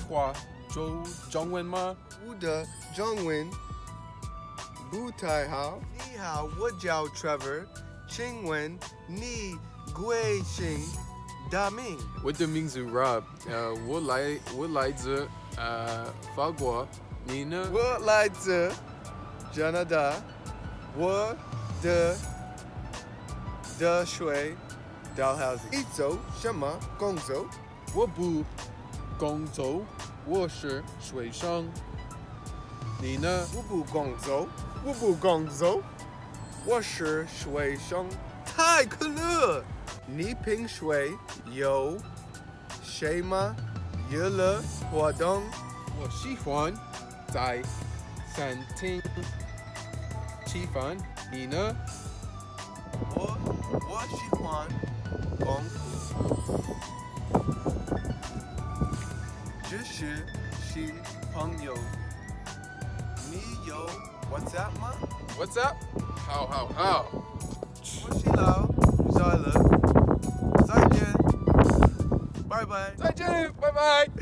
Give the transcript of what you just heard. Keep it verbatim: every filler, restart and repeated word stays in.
话中中文吗？ 我的中文不太好。你好，我叫 Trevor， 请问你贵姓大名？ 我的名字 Rob， 呃，我来我来自呃法国，你呢？ 我来自加拿大，我的的水到好你做什么工作？ 我不工作，我是水生。你呢？ 我不工作，我不工作，我是水生。太酷了！你平时有什么娱乐活动？ 我喜欢在餐厅吃饭。你呢？ 我我喜欢功夫，只是新朋友。你有 WhatsApp 吗 What's up？ 好好好。 我是老在了，再见，拜拜。 再见，拜拜。